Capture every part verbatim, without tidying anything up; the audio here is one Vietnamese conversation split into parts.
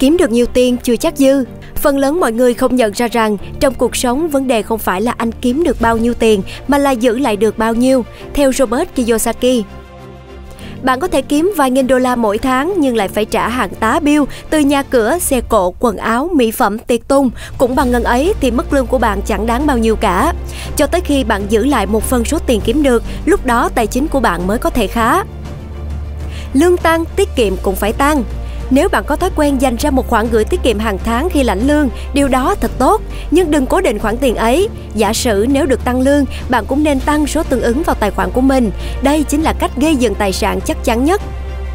Kiếm được nhiều tiền chưa chắc dư. Phần lớn mọi người không nhận ra rằng trong cuộc sống vấn đề không phải là anh kiếm được bao nhiêu tiền mà là giữ lại được bao nhiêu, theo Robert Kiyosaki. Bạn có thể kiếm vài nghìn đô la mỗi tháng nhưng lại phải trả hàng tá bill từ nhà cửa, xe cộ, quần áo, mỹ phẩm, tiệc tùng. Cũng bằng ngân ấy thì mức lương của bạn chẳng đáng bao nhiêu cả. Cho tới khi bạn giữ lại một phần số tiền kiếm được, lúc đó tài chính của bạn mới có thể khá. Lương tăng, tiết kiệm cũng phải tăng. Nếu bạn có thói quen dành ra một khoản gửi tiết kiệm hàng tháng khi lãnh lương, điều đó thật tốt, nhưng đừng cố định khoản tiền ấy. Giả sử nếu được tăng lương, bạn cũng nên tăng số tương ứng vào tài khoản của mình. Đây chính là cách gây dựng tài sản chắc chắn nhất.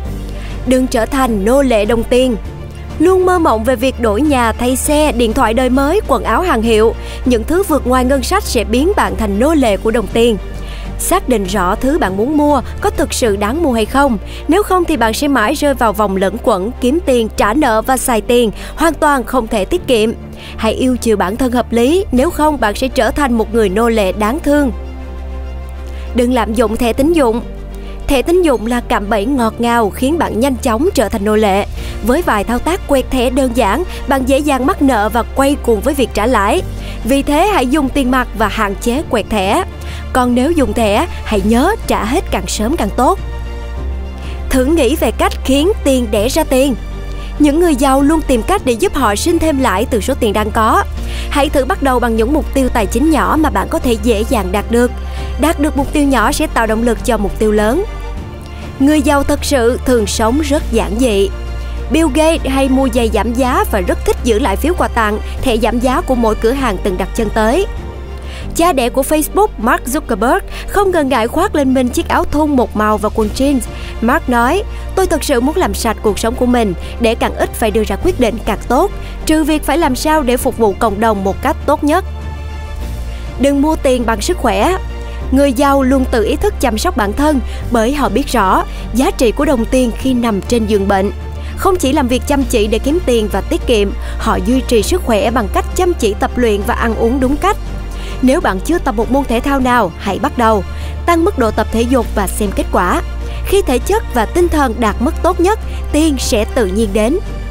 Đừng trở thành nô lệ đồng tiền. Luôn mơ mộng về việc đổi nhà, thay xe, điện thoại đời mới, quần áo hàng hiệu. Những thứ vượt ngoài ngân sách sẽ biến bạn thành nô lệ của đồng tiền. Xác định rõ thứ bạn muốn mua có thực sự đáng mua hay không. Nếu không thì bạn sẽ mãi rơi vào vòng lẫn quẩn, kiếm tiền, trả nợ và xài tiền, hoàn toàn không thể tiết kiệm. Hãy yêu chiều bản thân hợp lý, nếu không bạn sẽ trở thành một người nô lệ đáng thương. Đừng lạm dụng thẻ tín dụng. Thẻ tín dụng là cạm bẫy ngọt ngào khiến bạn nhanh chóng trở thành nô lệ. Với vài thao tác quẹt thẻ đơn giản, bạn dễ dàng mắc nợ và quay cuồng với việc trả lãi. Vì thế hãy dùng tiền mặt và hạn chế quẹt thẻ. Còn nếu dùng thẻ, hãy nhớ trả hết càng sớm càng tốt. Thử nghĩ về cách khiến tiền đẻ ra tiền. Những người giàu luôn tìm cách để giúp họ sinh thêm lãi từ số tiền đang có. Hãy thử bắt đầu bằng những mục tiêu tài chính nhỏ mà bạn có thể dễ dàng đạt được. Đạt được mục tiêu nhỏ sẽ tạo động lực cho mục tiêu lớn. Người giàu thật sự thường sống rất giản dị. Bill Gates hay mua giày giảm giá và rất thích giữ lại phiếu quà tặng, thẻ giảm giá của mỗi cửa hàng từng đặt chân tới. Cha đẻ của Facebook, Mark Zuckerberg, không ngần ngại khoác lên mình chiếc áo thun một màu và quần jeans. Mark nói, tôi thật sự muốn làm sạch cuộc sống của mình, để càng ít phải đưa ra quyết định càng tốt, trừ việc phải làm sao để phục vụ cộng đồng một cách tốt nhất. Đừng mua tiền bằng sức khỏe. Người giàu luôn tự ý thức chăm sóc bản thân bởi họ biết rõ giá trị của đồng tiền khi nằm trên giường bệnh. Không chỉ làm việc chăm chỉ để kiếm tiền và tiết kiệm, họ duy trì sức khỏe bằng cách chăm chỉ tập luyện và ăn uống đúng cách. Nếu bạn chưa tập một môn thể thao nào, hãy bắt đầu. Tăng mức độ tập thể dục và xem kết quả. Khi thể chất và tinh thần đạt mức tốt nhất, tiền sẽ tự nhiên đến.